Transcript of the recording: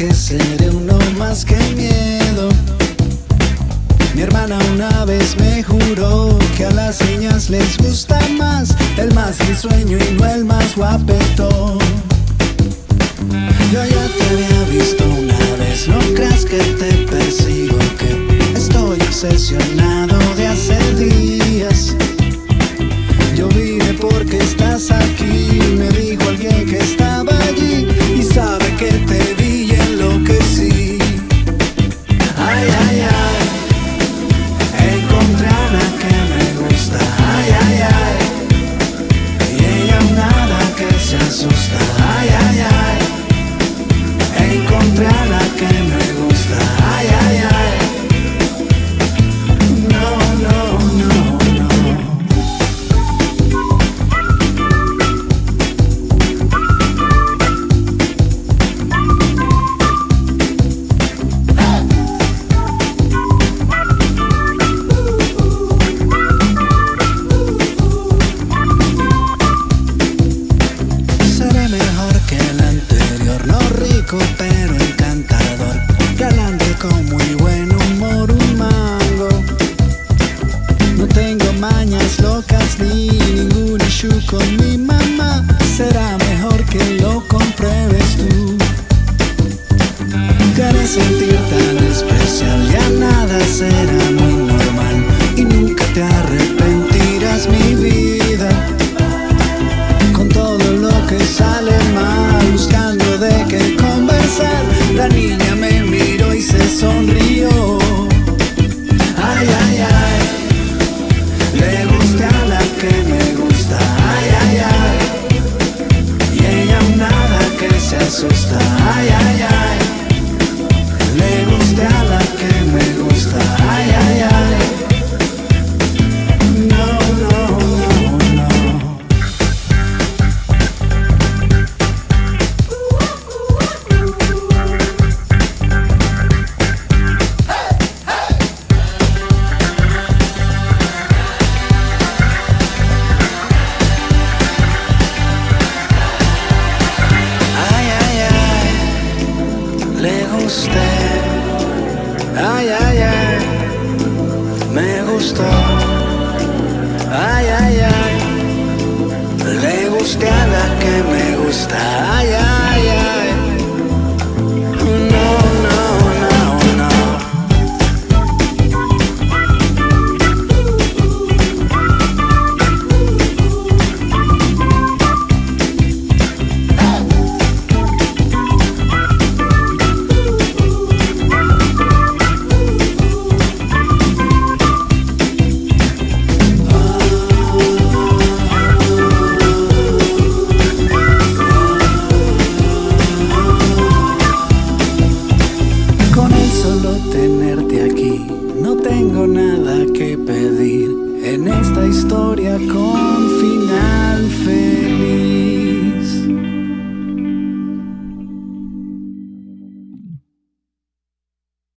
que seré uno más que miedo. Mi hermana una vez me juró que a las niñas les gusta más el más risueño y no el más guapetón. Yo ya te había visto una vez, no creas que te persigo, que estoy obsesionado de hace días. Yo vine porque estás aquí, me dijo alguien que estaba allí y sabe que te vi y enloquecí. Ay, ay, ay, encontré a la que me gusta. Ay, ay, ay, y ella nada que se asusta. Ay, ay, ay, encontré a la que me gusta. Ay, ay, ay, no, no, no, no. Seré mejor que el anterior, no rico pero encantador, galante con muy buen humor, un mango. No tengo mañas locas ni ningún issue con mi mamá. Será mejor que lo compruebes tú. Te haré sentir tan especial, ya nada será muy normal y nunca te arrepentirás, mi vida. Con todo lo que sale mal, buscando de qué conversar, la niña me miró y se sonrió. Ay, ay, ay, le gusté a la que me gusta. Ay, ay, ay, y ella nada que se asusta. Ay, ay, ay, le gusté a la que me gusta. Ay, ay, ay, no, no, no, no. Ay, ay, ay, le gusté. Ay, ay, ay, me gustó. Ay, ay, ay, le gusté a la que me gusta. Ay, ay, ay.